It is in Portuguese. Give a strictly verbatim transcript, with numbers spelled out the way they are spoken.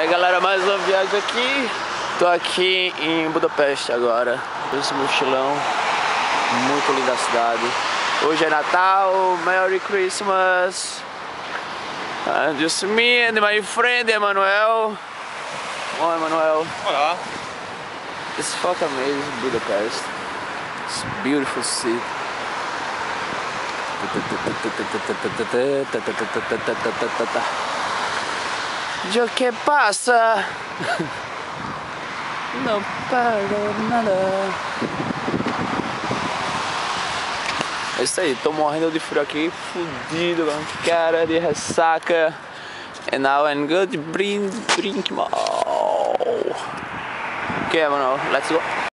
Aí galera, mais uma viagem aqui. Tô aqui em Budapest agora. Esse mochilão. Muito linda a cidade. Hoje é Natal. Merry Christmas. And just me and my friend Emmanuel. Oh, Emmanuel. Olá. It's fucking amazing, Budapest. It's a beautiful city. Yo que passa? Não paro nada. É isso aí, tô morrendo de frio aqui, fudido, com cara de ressaca. And now I'm good, drink, drink more. Okay, mano, let's go.